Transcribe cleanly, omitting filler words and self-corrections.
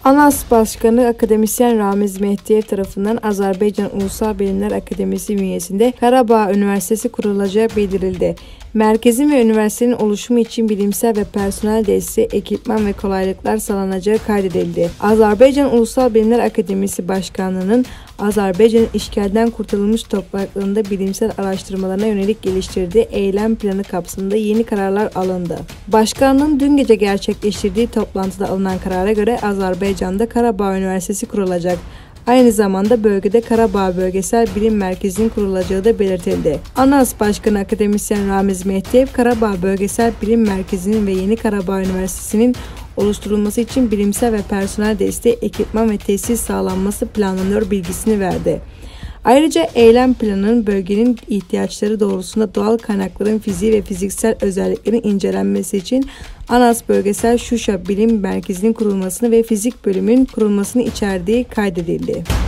ANAS Başkanı Akademisyen Ramiz Mehdiyev tarafından Azerbaycan Ulusal Bilimler Akademisi bünyesinde Karabağ Üniversitesi kurulacağı bildirildi. Merkezin ve üniversitenin oluşumu için bilimsel ve personel desteği, ekipman ve kolaylıklar sağlanacağı kaydedildi. Azerbaycan Ulusal Bilimler Akademisi Başkanlığı'nın Azerbaycan'ın işgalden kurtulmuş topraklarında bilimsel araştırmalarına yönelik geliştirdiği eylem planı kapsamında yeni kararlar alındı. Başkanlığın dün gece gerçekleştirdiği toplantıda alınan karara göre Azerbaycan'da Karabağ Üniversitesi kurulacak. Aynı zamanda bölgede Karabağ Bölgesel Bilim Merkezi'nin kurulacağı da belirtildi. ANAS Başkanı Akademisyen Ramiz Mehdiyev, Karabağ Bölgesel Bilim Merkezi'nin ve Yeni Karabağ Üniversitesi'nin oluşturulması için bilimsel ve personel desteği, ekipman ve tesis sağlanması planlanıyor bilgisini verdi. Ayrıca eylem planının bölgenin ihtiyaçları doğrultusunda doğal kaynakların fiziği ve fiziksel özelliklerin incelenmesi için ANAS Bölgesel Şuşa Bilim Merkezi'nin kurulmasını ve fizik bölümünün kurulmasını içerdiği kaydedildi.